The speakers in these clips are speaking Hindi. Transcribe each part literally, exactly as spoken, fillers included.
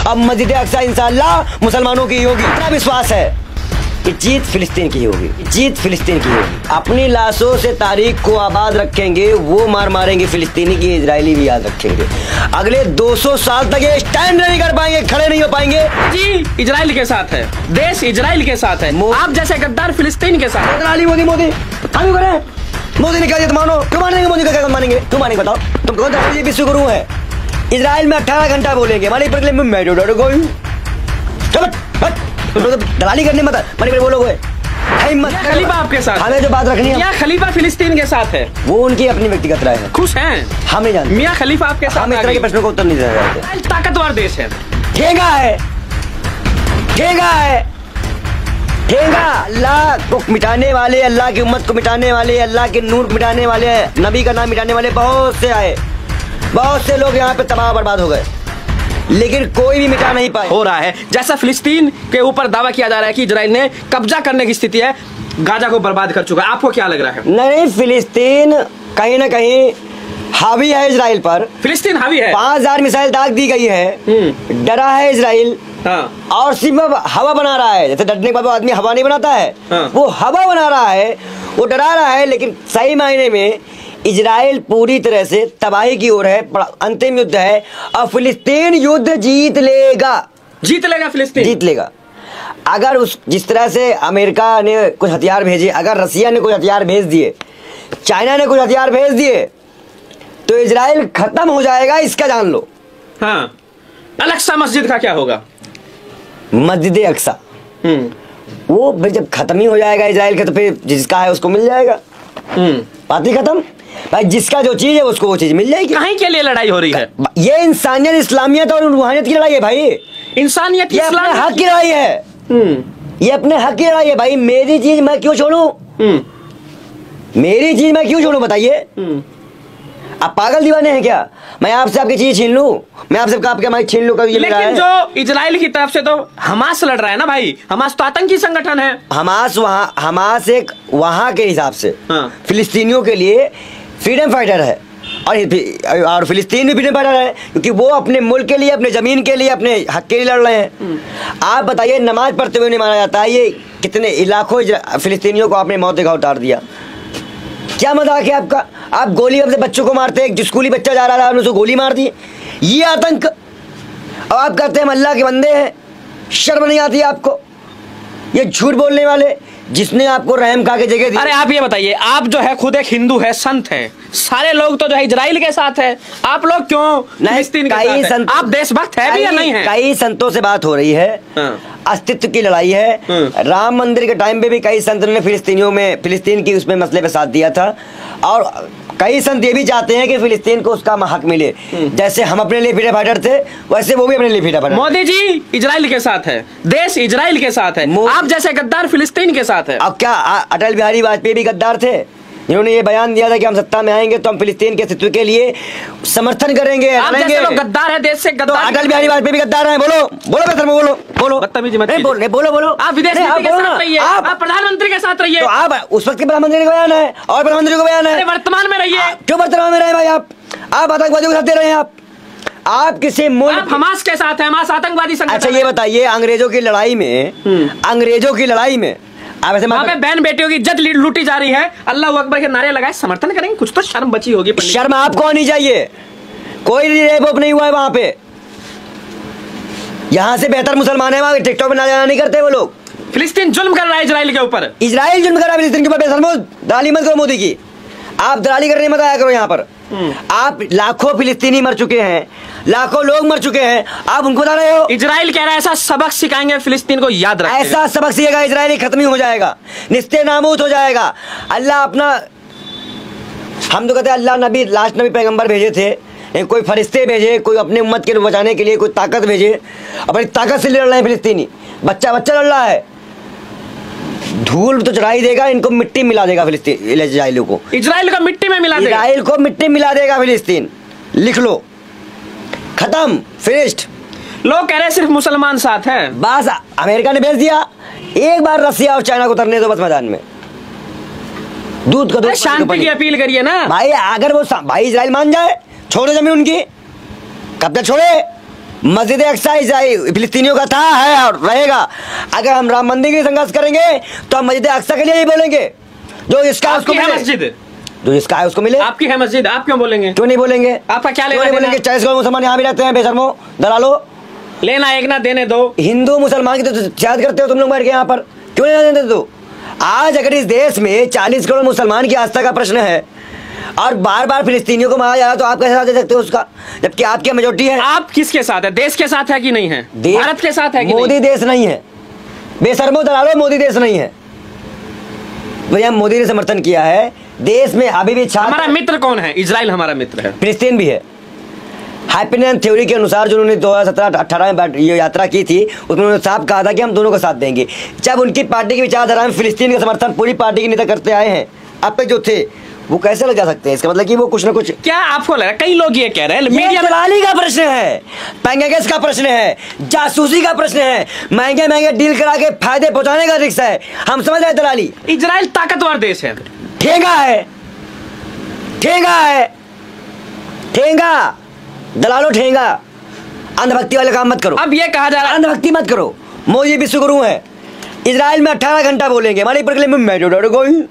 अब मस्जिद अक्सा इंशाअल्लाह मुसलमानों की होगी। इतना विश्वास है कि जीत फिलिस्तीन की होगी, जीत फिलिस्तीन की होगी। अपनी लाशों से तारीख को आबाद रखेंगे, वो मार मारेंगे फिलिस्तीनी की, इजरायली भी याद रखेंगे। अगले दो सौ साल तक ये स्टैंड नहीं कर पाएंगे, खड़े नहीं हो पाएंगे। जी इजराइल के साथ है, देश इजराइल के साथ है, आप जैसे गद्दार फिलिस्तीन के साथ। मोदी मोदी मोदी हम करें, मोदी ने कहा तो मानो, क्यों मानेंगे? मोदी का क्या मानेंगे? क्यों मानेंगे बताओ? तुम कौन सा विश्व गुरु है? इजराइल में अठारह घंटा बोलेंगे, हमारे पर मैं चलो दलाली करने मत मरे बोलोगे। खलीफा आपके साथ, हमें जो बात रखनी है, मियां खलीफा फिलिस्तीन के साथ है, वो उनकी अपनी व्यक्तिगत राय है। खुश हैं, हम नहीं जानते। मियां खलीफा आपके साथ, हम इस तरह के प्रश्नों को उत्तर नहीं दे सकते। ताकतवर देश है, ठेंगा है, ठेंगा है, ठेंगा। अल्लाह को मिटाने वाले, अल्लाह की उम्मत को मिटाने वाले, अल्लाह के नूर को मिटाने वाले, नबी का नाम मिटाने वाले बहुत से आए, बहुत से लोग यहाँ पे तबाह बर्बाद हो गए, लेकिन कोई भी मिटा नहीं पाए। हो रहा है जैसा फिलिस्तीन के ऊपर दावा किया जा रहा है कि इजराइल ने कब्जा करने की स्थिति है, गाजा को बर्बाद कर चुका है। आपको क्या लग रहा है? नहीं, फिलिस्तीन कहीं ना कहीं हावी है इजराइल पर। फिलिस्तीन हावी है, पांच हजार मिसाइल दाग दी गई है, डरा है इजराइल। हाँ। और सिर्फ हवा बना रहा है, जैसे डरने के बाद आदमी हवा नहीं बनाता है, हाँ। वो हवा बना रहा है, वो डरा रहा है, लेकिन सही मायने में इजराइल पूरी तरह से तबाही की ओर है। अंतिम युद्ध है और फिलिस्तीन युद्ध जीत लेगा, जीत लेगा फिलिस्तीन, जीत लेगा। अगर उस जिस तरह से अमेरिका ने कुछ हथियार भेजे, अगर रसिया ने कुछ हथियार भेज दिए, चाइना ने कुछ हथियार भेज दिए, तो इजराइल खत्म हो जाएगा, इसका जान लो। हाँ। अल-अक्सा मस्जिद का क्या होगा? मस्जिद अक्सा वो फिर जब खत्म ही हो जाएगा इजराइल का, तो फिर जिसका है उसको मिल जाएगा। बात ही खत्म भाई, जिसका जो चीज है उसको वो चीज मिल जाएगी। कहीं के लिए लड़ाई हो रही है? ये इंसानियत, इस्लामियत और रूहानियत की लड़ाई है भाई। इंसानियत, ये अपने हक की लड़ाई है, ये अपने हक की लड़ाई है भाई। मेरी चीज मैं क्यों छोड़ू, मेरी चीज मैं क्यों छोड़ू बताइए? आप पागल दीवाने हैं क्या? मैं आपसे आपकी चीज छीन लूं, मैं आपसे आपके माइक छीन लूं कभी? ये लेकिन जो इजराइल की तरफ से तो हमास लड़ रहा है ना भाई, हमास तो आतंकी संगठन है। हमास वहाँ, हमास एक वहाँ के हिसाब से हाँ। फिलिस्तीनियों के लिए फ्रीडम फाइटर है, और और फिलिस्तीन भी फ्रीडम फाइटर है, क्योंकि वो अपने मुल्क के लिए, अपने जमीन के लिए, अपने हक के लिए लड़ रहे हैं। आप बताइए, नमाज पढ़ते हुए नहीं माना जाता है? ये कितने लाखों फिलिस्तीनियों को आपने मौत देखा उतार दिया। क्या मजाक है आपका? आप गोली अपने बच्चों को मारते हैं, स्कूली बच्चा जा रहा था आपने उसको गोली मार दी, ये आतंक। अब आप कहते हैं हम अल्लाह के बंदे हैं, शर्म नहीं आती आपको? ये झूठ बोलने वाले, जिसने आपको रहम खा के जगह दी। अरे आप ये बताइए, आप जो है खुद एक हिंदू है, संत है, सारे लोग तो जो है इजराइल के साथ है, आप लोग क्यों फिलिस्तीन के साथ हैं? आप देशभक्त है भी या नहीं है? कई संतों से बात हो रही है, अस्तित्व की लड़ाई है। राम मंदिर के टाइम पे भी कई संत ने फिलिस्तीनियों में, फिलिस्तीन की उसमें मसले पे साथ दिया था, और कई संत ये भी चाहते हैं कि फिलिस्तीन को उसका हक मिले। जैसे हम अपने लिए फ्रीडम फाइटर थे, वैसे वो भी अपने लिए freedom fighter. Modi ji Israel के साथ है, देश इजराइल के साथ है, आप जैसे गद्दार फिलिस्तीन के साथ है। अब क्या अटल बिहारी वाजपेयी भी गद्दार थे? इन्होंने ये बयान दिया था कि हम सत्ता में आएंगे तो हम फिलिस्तीन के अस्तित्व के लिए समर्थन करेंगे, आप जैसे लोग गद्दार है, देश से गद्दार। तो अटल बिहारी वाजपेयी भी गद्दार हैं? बोलो बोलो बेहतर में बोलो बोलो बदतमीजी मत नहीं बोलो बोलो बोलो। आप विदेश नीति के साथ रहिए, आप प्रधानमंत्री के साथ रहिए। तो आप उस वक्त के प्रधानमंत्री का बयान है और प्रधानमंत्री का बयान है, वर्तमान में रहिए। क्यों वर्तमान में रहे भाई? आप आप आतंकवादियों के साथ दे रहे हैं। आप आप किसी मुल्क, आप हमास के साथ है, हमास आतंकवादी संगठन। अच्छा ये बताइए, अंग्रेजों की लड़ाई में, अंग्रेजों की लड़ाई में आप ऐसे वहाँ पे बहन बेटियों की इज्जत लूटी जा रही है, अल्लाह अकबर के नारे लगाए, समर्थन करेंगे? कुछ तो शर्म बची होगी। शर्म आपको आनी चाहिए। कोई रेप नहीं हुआ है वहां पे, यहाँ से बेहतर मुसलमान है, वहां टिकटॉक में ना जाना नहीं करते वो लोग। फिलिस्तीन जुल्म कर रहा है इजराइल के ऊपर, इजराइल जुल्म कर रहा है फिलिस्तीन के ऊपर। दलाली मत करो मोदी की, आप दलाली करने मत आया करो यहाँ पर। आप लाखों फिलिस्तीनी मर चुके हैं, लाखों लोग मर चुके हैं, आप उनको बता रहे हो। इजराइल कह रहा है ऐसा सबक सिखाएंगे फिलिस्तीन को, याद रखें। ऐसा सबक सीखेगा इजराइल खत्म ही हो जाएगा, निस्ते नामूद हो जाएगा। अल्लाह अपना, हम तो कहते हैं अल्लाह नबी, लास्ट नबी पैगंबर भेजे थे, कोई फरिश्ते भेजे, कोई अपने उम्मत के बचाने के लिए कोई ताकत भेजे, अपनी ताकत से लड़ रहे हैं फिलिस्तीनी। बच्चा बच्चा लड़ रहा है, धूल तो चढ़ाई देगा, इनको मिट्टी मिला देगा फिलिस्तीन, इजराइल को, इजराइल को मिट्टी में मिला देगा, इजराइल को मिट्टी मिला देगा फिलिस्तीन। लिख लो, खत्म, फिनिश्ड। लोग कह रहे हैं सिर्फ मुसलमान साथ है, बस अमेरिका ने भेज दिया। एक बार रसिया और चाइना को उतरने दो बस मैदान में, दूध का दूध, शांति की अपील करिए ना भाई। अगर वो भाई इजराइल मान जाए, छोड़ो जमीन उनकी, कब तक छोड़े? मस्जिद अक्सा फिलिस्तीनियों का था, है और रहेगा। अगर हम राम मंदिर के लिए संघर्ष करेंगे तो हम मस्जिद अक्सा के लिए ही बोलेंगे। जो इसका उसको मिले, मस्जिद जो इसका है उसको मिले। आपकी है मस्जिद, आप क्यों बोलेंगे? क्यों नहीं बोलेंगे? आपका क्या लेना? बोलेंगे चालीस करोड़ मुसलमान यहाँ भी रहते हैं, बेशर्मो दलालो। लेना एक ना देने दो। हिंदू मुसलमान की तो याद करते हो तुम लोग बैठ के यहाँ पर, क्यों नहीं देते दो? आज अगर इस देश में चालीस करोड़ मुसलमान की आस्था का प्रश्न है और बार बार फिलिस्तीनियों को मारा जा रहा, तो आप कैसे साथ दे सकते हो उसका, जबकि आपकी मेजोरिटी है? आप किसके साथ है? देश के साथ है कि नहीं है? भारत के साथ है कि मोदी देश नहीं है, बेशर्मो दलालो, मोदी देश नहीं है। भैया मोदी ने समर्थन किया है, देश में अभी भी हमारा मित्र कौन है? इजराइल हमारा मित्र है, फिलिस्तीन भी है। हैप्पीनेस थ्योरी के अनुसार जो उन्होंने दो हज़ार सत्रह अठारह में ये यात्रा की थी, उसमें उन्होंने साफ कहा था कि हम दोनों का साथ देंगे। जब उनकी पार्टी की विचारधारा में फिलिस्तीन का समर्थन पूरी पार्टी के नेता करते आए हैं, अब तक जो थे वो कैसे लग जा सकते हैं? इसका मतलब कि वो कुछ ना कुछ, क्या आपको लग रहा है? कई लोग ये कह रहे हैं मीडिया दलाली का प्रश्न है, पेंगेगस का प्रश्न है, जासूसी का प्रश्न है, महंगे महंगे डील करा के फायदे पहुंचाने का रिक्शा है। हम समझ रहे हैं दलाली। इजराइल ताकतवर देश है, ठेंगा है, ठेंगा है, ठेंगा दलालो, ठेंगा। अंधभक्ति वाले काम मत करो। अब ये कहा जा रहा है अंधभक्ति मत करो। मोदी विश्व गुरु है, इजराइल में अठारह घंटा बोलेंगे, मणिपुर के लिए मैं जो डर कोई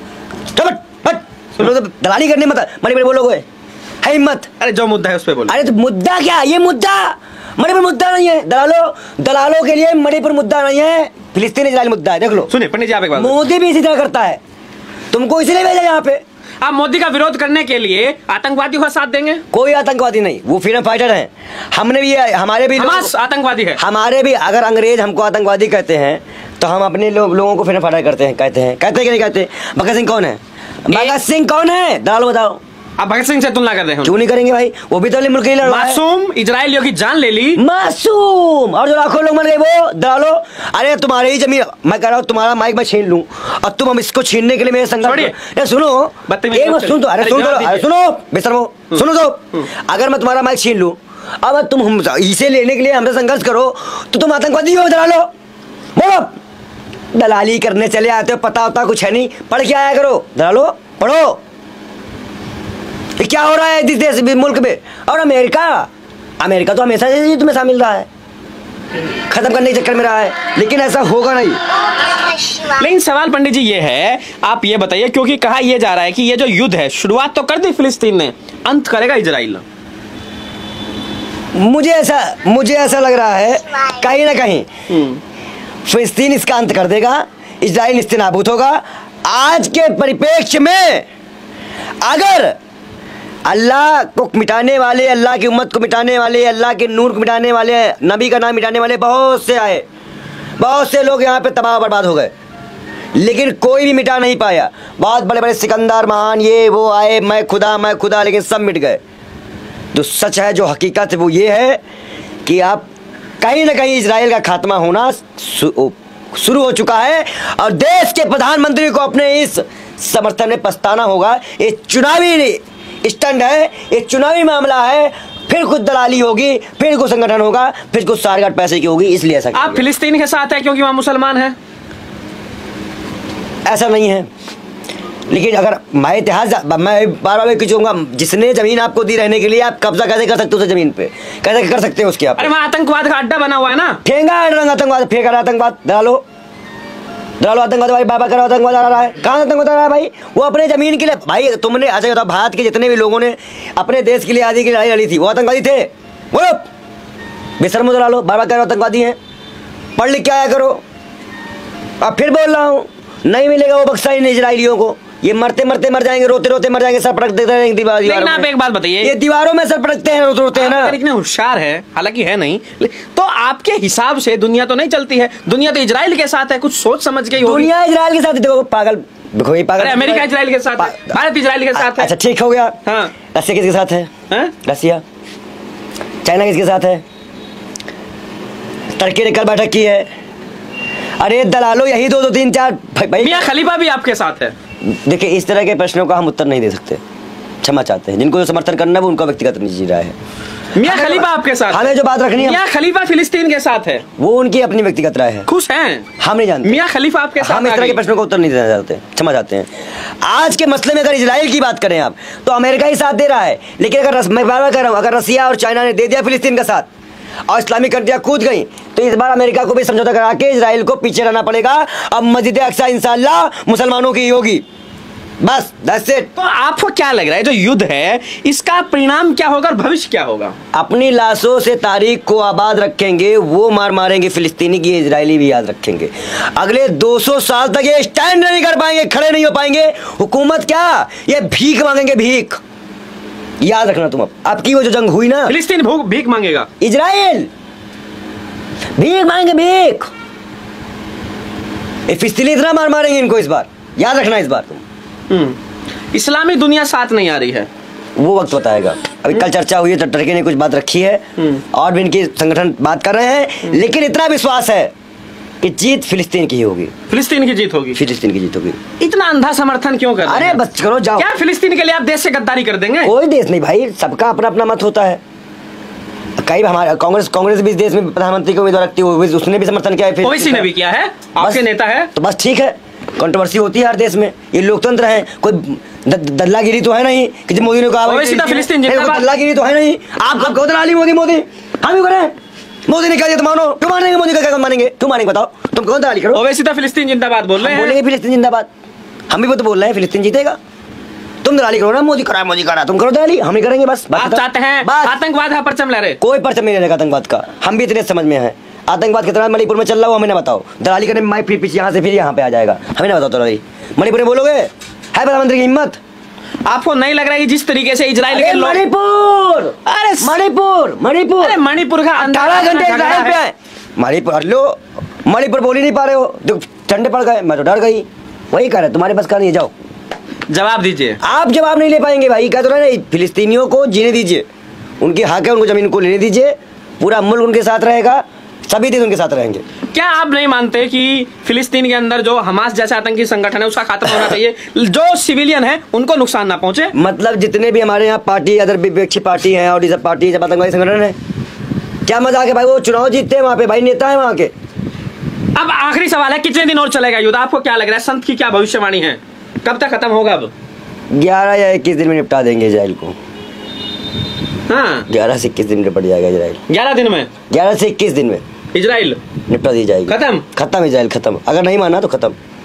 दलाली करने मत, मणिपुर बोलोगे है हिम्मत। अरे जो मुद्दा है उस पे बोलो। अरे तो मुद्दा क्या? ये मुद्दा मणिपुर मुद्दा नहीं है। दलालो दलालों के लिए मणिपुर मुद्दा नहीं है, फिलिस्तीन इजराइल मुद्दा है। देख लो। सुनिए पंडित जी, आप एक बात, मोदी भी इसी तरह करता है, तुमको इसलिए भेजा यहाँ पे। आप मोदी का विरोध करने के लिए आतंकवादियों का साथ देंगे? कोई आतंकवादी नहीं, वो फ्रीडम फाइटर हैं। हमने भी, हमारे भी आतंकवादी है। हमारे भी, अगर अंग्रेज हमको आतंकवादी कहते हैं तो हम अपने लो, लोगों को फ्रीडम फाइटर करते हैं, कहते हैं कहते हैं कि नहीं कहते? भगत सिंह कौन है? भगत सिंह कौन है? दलालो बताओ। आप भगत सिंह से तुलना कर रहे हैं? क्यों नहीं करेंगे भाई, वो भी तो मुल्क के लिए लड़ा है। मासूम इजराइलियों की जान ले ली, मासूम, और जो लाखों लोग मर गए वो दलालो। अरे तुम्हारी ही जमीन, मैं कह रहा हूँ तुम्हारा माइक मैं छीन लूं और तुम हम इसको छीनने के लिए मेरे संघर्ष। सुनो एक बात सुन तो, अरे सुन तो, अरे सुनो बेशर्मो, सुनो तो। अगर मैं तुम्हारा माइक छीन लूं, अब तुम हम इसे लेने के लिए हमसे संघर्ष करो तो तुम आतंकवादी हो दलालो। बोलो, दलाली करने चले आते हो, पता होता कुछ है नहीं, पढ़ के आया करो दलालो, पढ़ो क्या हो रहा है इस देश मुल्क में। और अमेरिका, अमेरिका तो हमेशा से युद्ध में शामिल रहा है, खत्म करने के चक्कर में रहा है, लेकिन ऐसा होगा नहीं। लेकिन सवाल पंडित जी ये है, आप ये बताइए, क्योंकि कहा यह जा रहा है कि ये जो युद्ध है शुरुआत तो कर दी फिलिस्तीन ने, अंत करेगा इजराइल। मुझे ऐसा मुझे ऐसा लग रहा है कहीं ना कहीं फिलिस्तीन इसका अंत कर देगा, इजराइल निस्तेनाबूद होगा। आज के परिप्रेक्ष्य में अगर अल्लाह को मिटाने वाले, अल्लाह की उम्मत को मिटाने वाले, अल्लाह के नूर को मिटाने वाले, नबी का नाम मिटाने वाले बहुत से आए, बहुत से लोग यहाँ पे तबाह बर्बाद हो गए, लेकिन कोई भी मिटा नहीं पाया। बहुत बड़े बड़े सिकंदर महान ये वो आए, मैं खुदा मैं खुदा, लेकिन सब मिट गए। तो सच है, जो हकीकत है वो ये है कि आप कहीं ना कहीं इजराइल का खात्मा होना शुरू हो चुका है और देश के प्रधानमंत्री को अपने इस समर्थन में पछताना होगा। ये चुनावी स्टंट है, ये चुनावी मामला है, फिर कुछ दलाली होगी, फिर कुछ संगठन होगा, फिर कुछ सारगाट पैसे की होगी, इसलिए ऐसा। आप फिलिस्तीन के साथ है क्योंकि वहां मुसलमान है? ऐसा नहीं है, लेकिन अगर मैं इतिहास, मैं बार बार कहूंगा, जिसने जमीन आपको दी रहने के लिए, आप कब्जा कैसे कर सकते हो उस जमीन पे? कैसे कर सकते हो उसके? आप अरे वहाँ आतंकवाद का अड्डा बना हुआ है ना, ठेंगा आतंकवाद, फेंका आतंकवाद, दलालो दलालो आतंकवाद भाई, बाबा करो आतंकवाद आ रहा है, कहाँ आतंकवाद आ रहा है भाई? वो अपने जमीन के लिए भाई, तुमने अच्छा बताओ, भारत के जितने भी लोगों ने अपने देश के लिए आज़ादी की लड़ाई लड़ी थी, वो आतंकवादी थे? बोलो, बेशर्मो दलालो, बाबा करो आतंकवादी हैं, पढ़ लिख के आया करो। अब फिर बोल रहा हूँ, नहीं मिलेगा वो बक्सा इन इजराइलियों को, ये मरते मरते मर जाएंगे, रोते रोते मर जाएंगे, सर पटक देते हैं दीवार। लेकिन आप एक बात बताइए, ये दीवारों में सर पटकते हैं, रोते रोते हैं ना। इतने होशियार है, हालांकि है नहीं, तो आपके हिसाब से दुनिया तो नहीं चलती है, दुनिया तो इजराइल के साथ है, कुछ सोच समझ के। दुनिया इजराइल के साथ, देखो पागल, देखो ये पागल। अमेरिका इजराइल के साथ है, भारत इजराइल के साथ है। अच्छा ठीक हो गया। हाँ, रसिया किसके साथ है? रसिया। चाइना किसके साथ है? टर्की ने कल बैठक की है। अरे दलालो, यही दो दो तीन चार भाई। मियां खलीफा भी आपके साथ है। देखिए, इस तरह के प्रश्नों का हम उत्तर नहीं दे सकते, क्षमा चाहते हैं। जिनको जो समर्थन करना है वो उनका व्यक्तिगत निजी राय है। मियां खलीफा आपके साथ, हमें जो बात रखनी है, मियां खलीफा फिलिस्तीन के साथ है, वो उनकी अपनी व्यक्तिगत राय है। खुश हैं, हम नहीं जानते। मियां खलीफा आपके साथ, हम इस तरह के प्रश्नों का उत्तर नहीं देना चाहते, क्षमा चाहते हैं। आज के मसले में अगर इजराइल की बात करें आप, तो अमेरिका ही साथ दे रहा है, लेकिन अगर मैं बार बार कह रहा हूँ, अगर रसिया और चाइना ने दे दिया फिलिस्तीन का साथ, और इस्लामिक कंट्रियां कूद गई, तो इस बार अमेरिका को भी समझौता करा के इजराइल को पीछे रहना पड़ेगा। अब मस्जिद अक्सा इंशाअल्लाह मुसलमानों की होगी, बस दैट्स इट। तो आपको क्या लग रहा है जो युद्ध है इसका परिणाम क्या होगा और भविष्य क्या होगा? अपनी लाशों से तारीख को आबाद रखेंगे, वो मार मारेंगे फिलिस्तीनी की, इजरायली भी याद रखेंगे। अगले दो सौ साल तक ये स्टैंड नहीं कर पाएंगे, खड़े नहीं हो पाएंगे। हुकूमत क्या, ये भीख मांगेंगे, भीख। याद रखना तुम। अब आपकी वो जो जंग हुई ना, फिलिस्तीन भीख मांगेगा, इजराइल भीख मांगेंगे, भीख। फिलिस्तीनी इतना मार मारेंगे इनको इस बार, याद रखना इस बार तुम। इस्लामी दुनिया साथ नहीं आ रही है, वो वक्त बताएगा। अभी कल चर्चा हुई है, टर्की ने कुछ बात रखी है और भी इनके संगठन बात कर रहे हैं, लेकिन इतना विश्वास है कि जीत फिलिस्तीन की होगी। फिलिस्तीन की जीत होगी, फिलिस्तीन की जीत होगी। इतना अंधा समर्थन क्यों कर रहे हैं? अरे बस करो, जाओ। क्या फिलिस्तीन के लिए आप देश से गद्दारी कर देंगे? कोई देश नहीं भाई, सबका अपना अपना मत होता है। कई हमारे कांग्रेस कांग्रेस भी इस देश में प्रधानमंत्री को उम्मीदवार रखती है, उसने भी समर्थन किया है, ओवैसी ने भी किया है, आपके नेता है, तो बस ठीक है। कंट्रोवर्सी होती है हर देश में, ये लोकतंत्र है, कोई दल्लागिरी तो है नहीं कि जब मोदी ने कहा फिलिस्तीन दल्लागिरी तो है नहीं। आप कब कहो दलाली मोदी मोदी, हम भी करें, मोदी ने कहा तो मानो, क्यों मानेंगे मोदी का, क्या मानेंगे, क्यों मानेंगे बताओ, तुम कौन दलाली करो। ओवैसी तो फिलिस्तीन जिंदाबाद बोल रहे हैं, बोलेंगे फिलिस्तीन जिंदाबाद, हम भी वो तो बोल रहे हैं फिलिस्तीन जीतेगा। तुम दलाली करो ना, मोदी करा मोदी करा, तुम करो दलाली, हम ही करेंगे बस। आप चाहते हैं आतंकवाद का परचम ले रहे? कोई परचम नहीं लेगा आतंकवाद का, हम भी इतने समझ में है। आतंकवाद कितना मणिपुर में चल रहा हो हमें ना बताओ, दलाली करने में फिर पीछे यहाँ से फिर यहाँ पे आ जाएगा, हमें ना बताओ। दलाली मणिपुर में बोलोगे, है प्रधानमंत्री की हिम्मत? आपको नहीं लग रहा है जिस तरीके से इजराइल के लोग, मणिपुर, अरे मणिपुर मणिपुर अरे मणिपुर का अठारह घंटे इजराइल पे है। मणिपुर लो, मणिपुर बोल ही नहीं पा रहे हो, जो ठंडे पड़ गए, मैं तो डर गई। वही कह रहे तुम्हारे बस का नहीं, जाओ जवाब दीजिए। आप जवाब नहीं ले पाएंगे भाई, कह तो रहे ना, फिलिस्तीनियों को जीने दीजिए, उनकी हक है, उनको जमीन को लेने दीजिए, पूरा मुल्क उनके साथ रहेगा, सभी देश उनके साथ रहेंगे। क्या आप नहीं मानते कि फिलिस्तीन के अंदर जो हमास जैसा आतंकी संगठन है उसका खात्मा होना चाहिए, जो सिविलियन है उनको नुकसान ना पहुंचे? मतलब जितने भी हमारे यहाँ पार्टी, अदर विपक्षी पार्टी है और ये सब पार्टी जब आतंकवादी संगठन है, क्या मजाक है भाई, वो चुनाव जीतते हैं वहाँ पे भाई, नेता है वहाँ के। अब आखिरी सवाल है, कितने दिन और चलेगा युद्ध? आपको क्या लग रहा है, संत की क्या भविष्यवाणी है, कब तक खत्म होगा? अब ग्यारह या इक्कीस दिन में निपटा देंगे इजराइल को। हाँ, ग्यारह से इक्कीस दिन में निपट जाएगा इजराइल। ग्यारह दिन में, ग्यारह से इक्कीस दिन में इजराइल निपटा दी जाएगी, खत्म, खत्म इजराइल खत्म। अगर नहीं माना तो खत्म।